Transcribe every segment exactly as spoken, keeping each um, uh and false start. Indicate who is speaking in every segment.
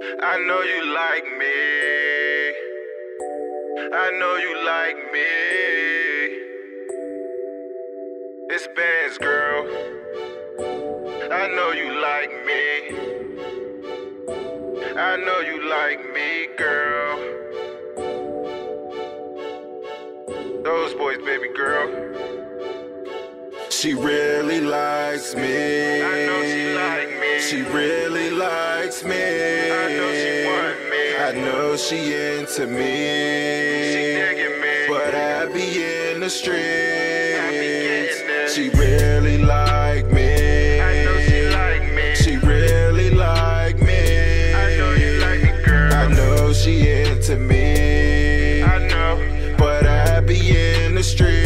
Speaker 1: I know you like me. I know you like me. It's Bandz, girl. I know you like me. I know you like me, girl. Those boys, baby girl. She really likes me. I know she like me. She really likes me. I know she want me. I know she into me. She digging me. But I be in the streets. I be getting it. She really like me. I know she like me. She really like me. I know you like me, girl. I know she into me. I know. But I be in the streets.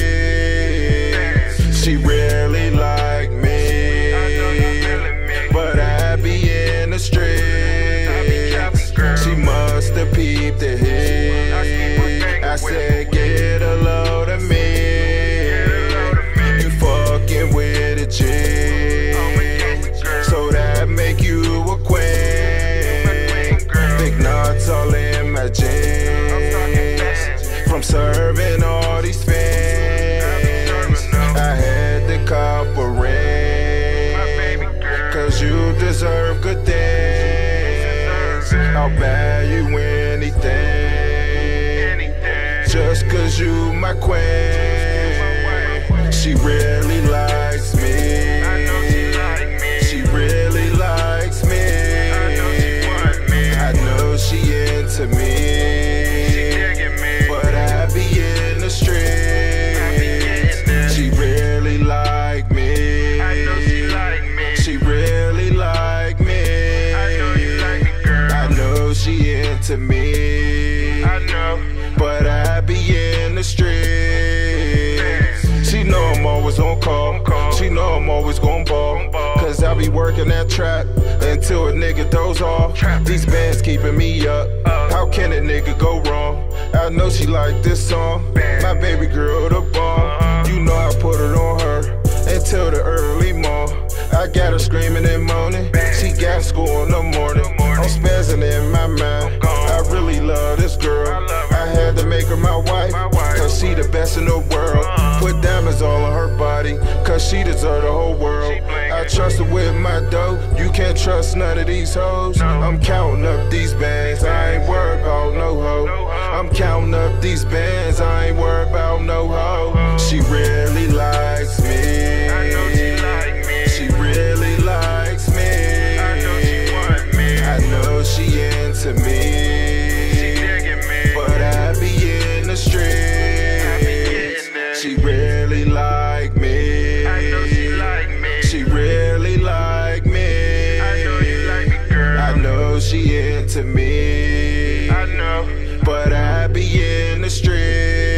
Speaker 1: She really like me. I know you feeling me. But I be in the streets. I be trapping, girl. She must have peeped the hit. I, I said, get a load of me. Get a load of me. You fucking with a G. So that make you a queen. Big knots all in my jeans. From serving all these fans, I had to cop a ring. Cause you deserve good things. I'll buy you anything. Just cause you my queen. She really likes me. I know she like me. She really likes me. I know she want me. I know she into me. She digging me. But I be in the streets. I be getting it. She really like me. I know she like me. She really like me. I know you like me, girl. I know she into me. I know. But I be in the streets. She know I'm always on call. She know I'm always gon' ball. Cause I be working that trap until a nigga doze off. These bands keeping me up. How can a nigga go wrong? I know she like this song. My baby girl the bomb. You know I put it on her until the early morn. I got her screaming and moaning. She got school in the morning. I'm spazzing in my mind. I really love this girl. I had to make her my wife, cause she the best in the world. Put diamonds all on her body, cause she deserve the whole world. I trust her with my dough. You can't trust none of these hoes. I'm counting up these bands. I ain't worried about no hoe. I'm counting up these bands. I ain't worried about no hoe. She really likes me. I know she like me. She really likes me. I know she want me. I know she into me. She digging me. But I be in the streets. I be getting it. She really like me. I know she like me. She really like me. I know you like me, girl. I know she into me. I know. But I be in the streets.